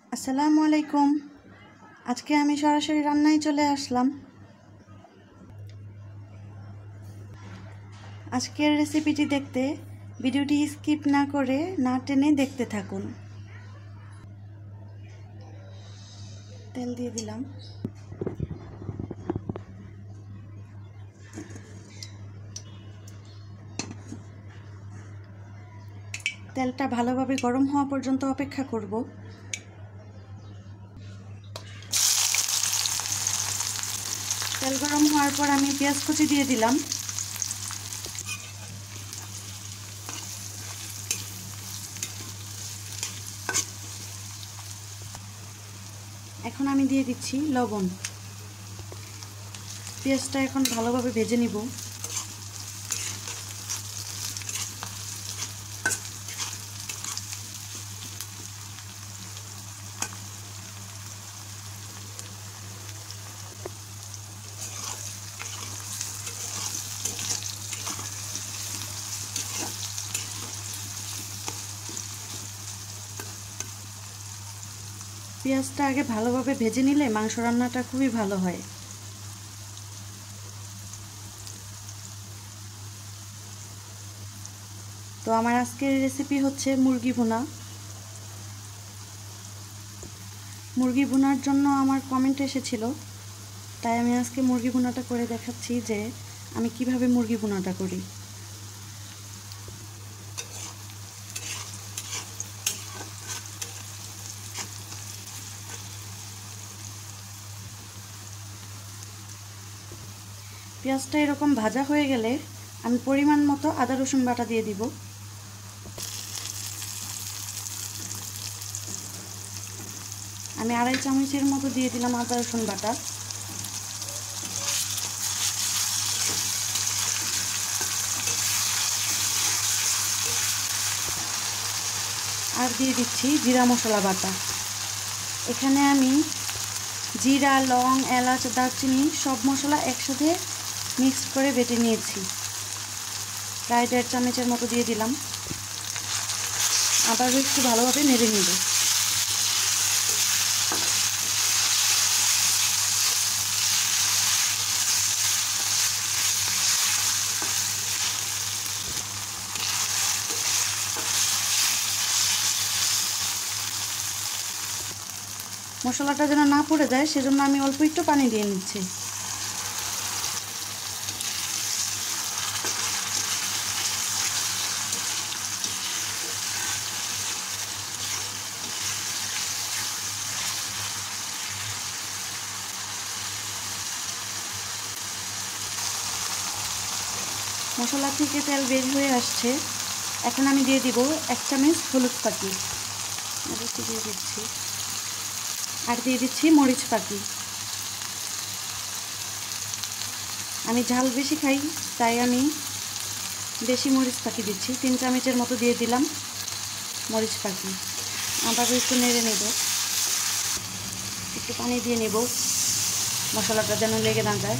আসসালামু আলাইকুম। আজকে আমি সরাসরি রান্নায় চলে আসলাম। আজকের রেসিপিটি দেখতে ভিডিওটি স্কিপ না করে না টেনে দেখতে থাকুন। তেল দিয়ে দিলাম। তেলটা ভালোভাবে গরম হওয়া পর্যন্ত অপেক্ষা করব। তেল গরম হওয়ার পর আমি পেঁয়াজ কুচি দিয়ে দিলাম। এখন আমি দিয়ে দিচ্ছি লবণ। পেঁয়াজটা এখন ভালোভাবে ভেজে নিব। পেঁয়াজটা আগে ভালোভাবে ভেজে নিলে মাংস রান্নাটা খুবই ভালো হয়। তো আমার আজকের রেসিপি হচ্ছে মুরগি ভুনা। মুরগি ভুনার জন্য আমার কমেন্ট এসেছিল, তাই আমি আজকে মুরগি ভুনাটা করে দেখাচ্ছি যে আমি কিভাবে মুরগি ভুনাটা করি। পেঁয়াজটা এরকম ভাজা হয়ে গেলে আমি পরিমাণ মতো আদা রসুন বাটা দিয়ে দিব। আমি 2.5 চামচের মতো দিয়ে দিলাম আদা রসুন বাটা। আর দিয়ে দিচ্ছি জিরা মশলা বাটা। এখানে আমি জিরা, লং, এলাচ, দারচিনি সব মশলা একসাথে মিক্স করে বেটে নিয়েছি। প্রায় 1.5 চামচের মতো দিয়ে দিলাম। আবারও একটু ভালোভাবে নেড়ে নেব। মশলাটা যেন না পুড়ে যায় সেজন্য আমি অল্প একটু পানি দিয়ে নিচ্ছি। মশলা থেকে তেল বের হয়ে আসছে। এখন আমি দিয়ে দিব 1 চামচ হলুদ পাতি। দিয়ে দিচ্ছি। আর দিয়ে দিচ্ছি মরিচ পাতি। আমি ঝাল বেশি খাই, তাই আমি বেশি মরিচ পাতি দিচ্ছি। 3 চামচের মতো দিয়ে দিলাম মরিচ পাতি। আবার একটু নেড়ে নেব। একটু পানি দিয়ে নেব, মশলাটা যেন লেগে না যায়।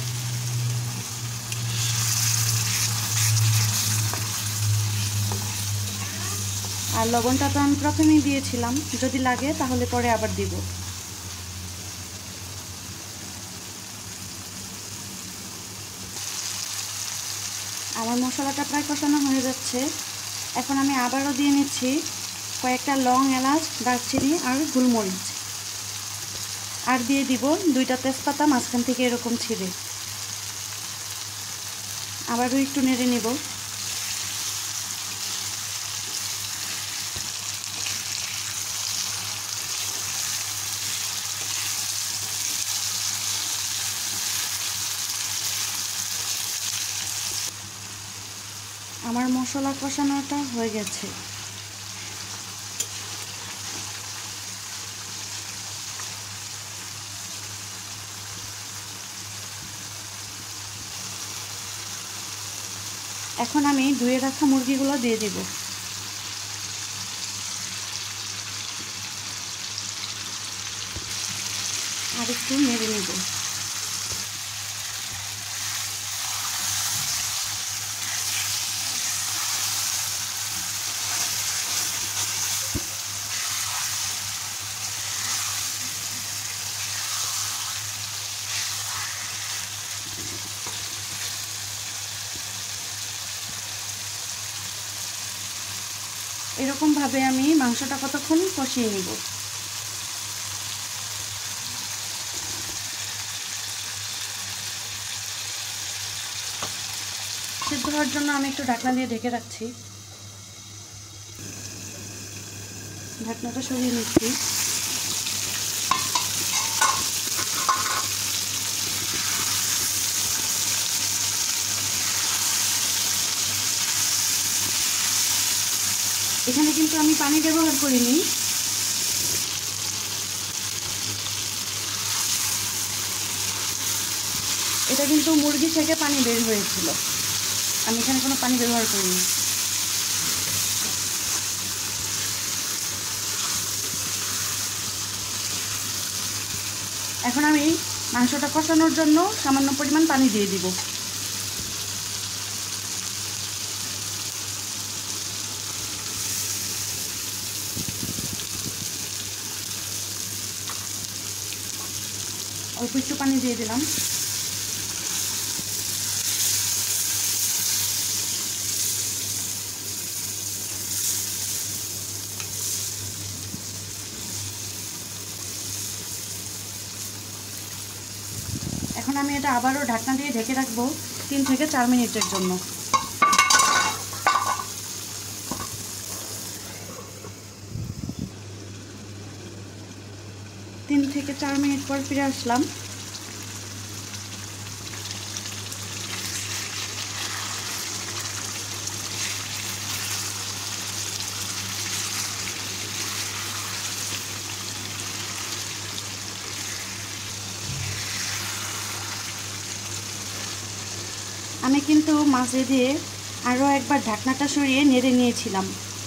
আর লবণটা তো আমি প্রথমেই দিয়েছিলাম, যদি লাগে তাহলে পরে আবার দিব। আমার মশলাটা প্রায় কষানো হয়ে যাচ্ছে। এখন আমি আবারও দিয়ে নিচ্ছি কয়েকটা লং, এলাচ, দারচিনি আর গোলমরিচ। আর দিয়ে দিব 2টা তেজপাতা মাঝখান থেকে এরকম ছিঁড়ে। আবারও একটু নেড়ে নেব। আমার মশলা কষানোটা হয়ে গেছে। এখন আমি ধুয়ে রাখা মুরগিগুলো দিয়ে দিব। আর একটু নেড়ে নেব। এরকমভাবে আমি মাংসটা কতক্ষণ কষিয়ে নিব। সিদ্ধ হওয়ার জন্য আমি একটু ঢাকনা দিয়ে ঢেকে রাখছি। ঢাকনাটা সরিয়ে নিচ্ছি। এখানে কিন্তু আমি পানি ব্যবহার করিনি। এটা কিন্তু মুরগি থেকে পানি বের হয়েছিল, আমি এখানে কোনো পানি ব্যবহার করিনি। এখন আমি মাংসটা কষানোর জন্য সামান্য পরিমাণ পানি দিয়ে দিব। অল্প একটু পানি দিয়ে দিলাম। এখন আমি এটা আবারও ঢাকনা দিয়ে ঢেকে রাখবো 3 থেকে 4 মিনিটের জন্য। 3 থেকে 4 মিনিট পর ফিরে আসলাম। আমি কিন্তু মাঝে দিয়ে আরও একবার ঢাকনাটা সরিয়ে নেড়ে নিয়েছিলাম।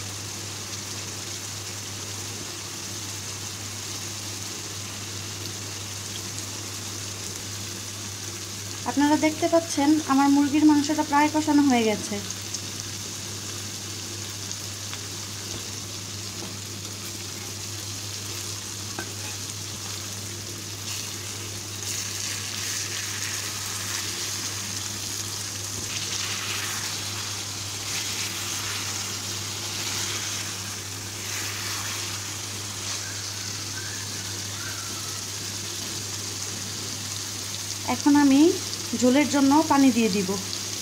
আপনারা দেখতে পাচ্ছেন আমার মুরগির মাংসটা প্রায় কষানো হয়ে গেছে। এখন আমি ঝোলের জন্য পানি দিয়ে দিব।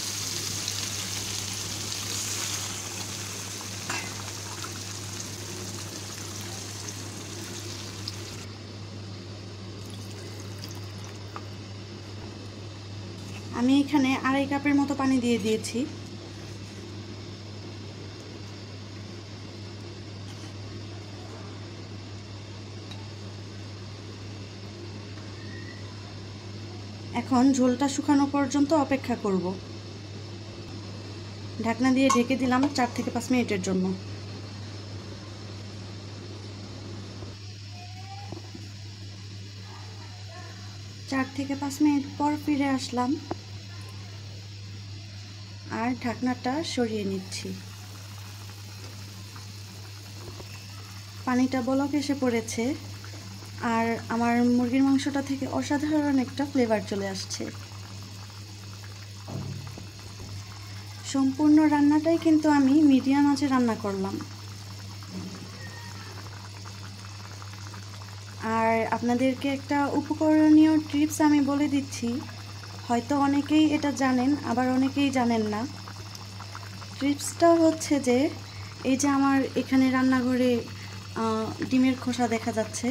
আমি এখানে 2.5 কাপের মতো পানি দিয়ে দিয়েছি। এখন ঝোলটা শুকানো পর্যন্ত অপেক্ষা করব। ঢাকনা দিয়ে ঢেকে দিলাম 4 থেকে 5 মিনিটের জন্য। চার থেকে 5 মিনিট পর ফিরে আসলাম আর ঢাকনাটা সরিয়ে নিচ্ছি। পানিটা বলক এসে পড়েছে আর আমার মুরগির মাংসটা থেকে অসাধারণ একটা ফ্লেভার চলে আসছে। সম্পূর্ণ রান্নাটাই কিন্তু আমি মিডিয়াম আঁচে রান্না করলাম। আর আপনাদেরকে একটা উপকরণীয় টিপস আমি বলে দিচ্ছি, হয়তো অনেকেই এটা জানেন আবার অনেকেই জানেন না। টিপসটা হচ্ছে যে এই যে আমার এখানে রান্নাঘরে ডিমের খোসা দেখা যাচ্ছে,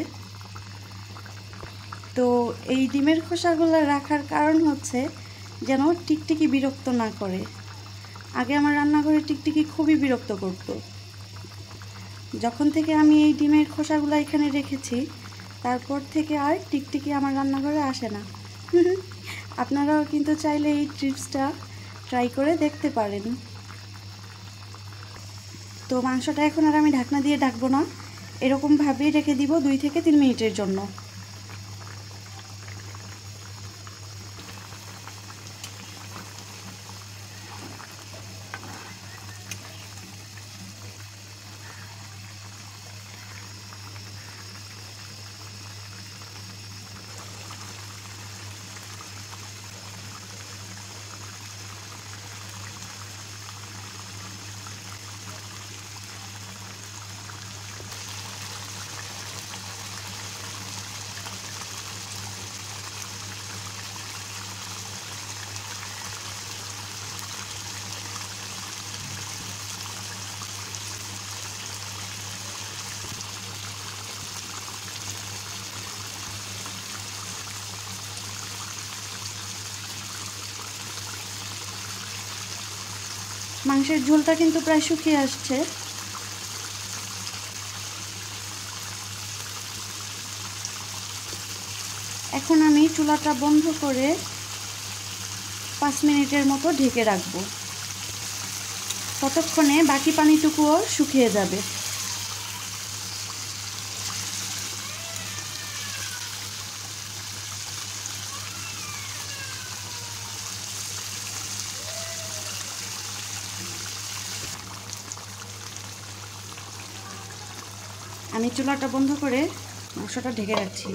তো এই ডিমের খোসাগুলো রাখার কারণ হচ্ছে যেন টিকটিকি বিরক্ত না করে। আগে আমার রান্নাঘরে টিকটিকি খুবই বিরক্ত করতো। যখন থেকে আমি এই ডিমের খোসাগুলো এখানে রেখেছি তারপর থেকে আর টিকটিকি আমার রান্নাঘরে আসে না। আপনারাও কিন্তু চাইলে এই টিপসটা ট্রাই করে দেখতে পারেন। তো মাংসটা এখন আর আমি ঢাকনা দিয়ে ঢাকবো না, এরকমভাবেই রেখে দিব 2 থেকে 3 মিনিটের জন্য। মাংসের ঝোলটা কিন্তু প্রায় শুকিয়ে আসছে। এখন আমি চুলাটা বন্ধ করে 5 মিনিটের মতো ঢেকে রাখবো। ততক্ষণে বাকি পানিটুকুও শুকিয়ে যাবে। আমি চুলাটা বন্ধ করে মাংসটা ঢেকে রাখছি।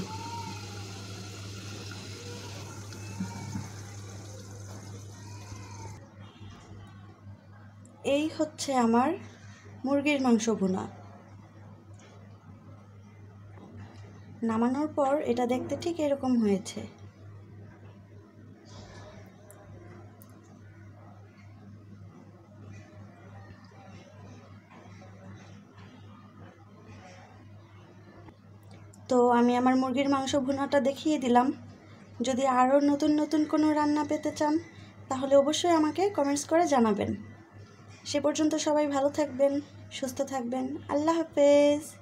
এই হচ্ছে আমার মুরগির মাংস ভুনা। নামানোর পর এটা দেখতে ঠিক এরকম হয়েছে। তো আমি আমার মুরগির মাংস ভুনাটা দেখিয়ে দিলাম। যদি আরও নতুন নতুন কোনো রান্না পেতে চান তাহলে অবশ্যই আমাকে কমেন্টস করে জানাবেন। সে পর্যন্ত সবাই ভালো থাকবেন, সুস্থ থাকবেন। আল্লাহ হাফেজ।